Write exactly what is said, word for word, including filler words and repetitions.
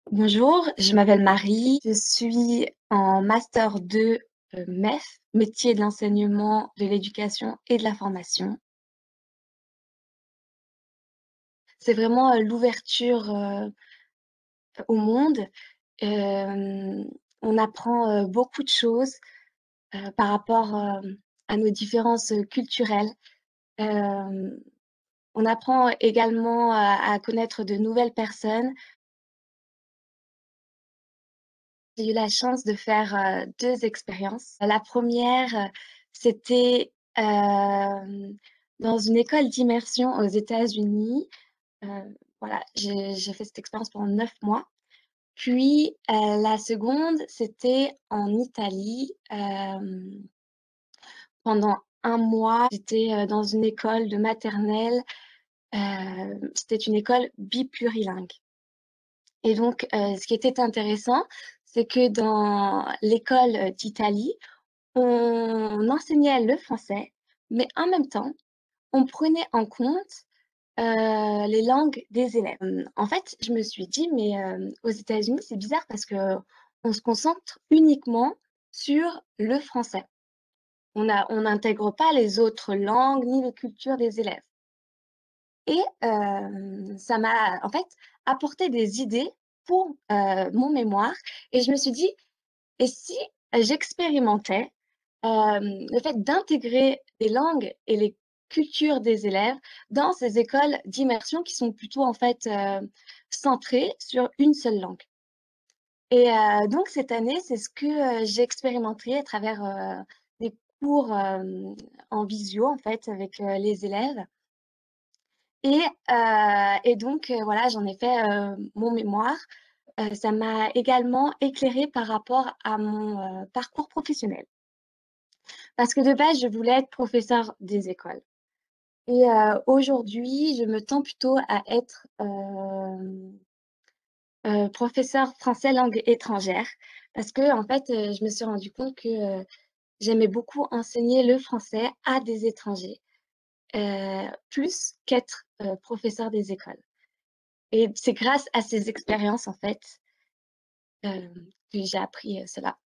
Bonjour, je m'appelle Marie, je suis en master deux heu, M E F, métier de l'enseignement, de l'éducation et de la formation. C'est vraiment, heu, l'ouverture, heu, au monde. Hem, on apprend, heu, beaucoup de choses, heu, par rapport, hem, à nos différences, heu, culturelles. Hem, on apprend également à à connaître de nouvelles personnes. J'ai eu la chance de faire, heu, deux expériences. La première, heu, c'était, hem, dans une école d'immersion aux États-Unis. Heu, voilà, j'ai j'ai fait cette expérience pendant neuf mois. Puis, heu, la seconde, c'était en Italie, hem, pendant un mois. J'étais, heu, dans une école de maternelle, heu, c'était une école biplurilingue. Et donc, heu, ce qui était intéressant, c'est que dans l'école, heu, d'Italie, on enseignait le français, mais en même temps, on prenait en compte, heu, les langues des élèves. Hem, en fait, je me suis dit: «Mais, hem, aux États-Unis, c'est bizarre parce qu'on se concentre uniquement sur le français. On a on n'intègre pas les autres langues ni les cultures des élèves». Et hem, ça m'a, en fait, apporté des idées pour, heu, mon mémoire et je me suis dit: «Et si j'expérimentais, hem, le fait d'intégrer les langues et les cultures des élèves dans ces écoles d'immersion qui sont plutôt, en fait, heu, centrées sur une seule langue?» Et heu, donc cette année, c'est ce que, heu, j'ai expérimenté à travers, heu, des cours, hem, en visio, en fait, avec, heu, les élèves. Et heu et donc heu, voilà, j'en ai fait, heu, mon mémoire. Heu, ça m'a également éclairée par rapport à mon, heu, parcours professionnel. Parce que de base, je voulais être professeure des écoles et heu, aujourd'hui, je me tends plutôt à être, hem, heu, professeure français langue étrangère. Parce qu'en fait, heu, je me suis rendu compte que, heu, j'aimais beaucoup enseigner le français à des étrangers, heu, plus qu'être, heu, professeure des écoles. Et c'est grâce à ces expériences, en fait, hem, que j'ai appris, heu, cela.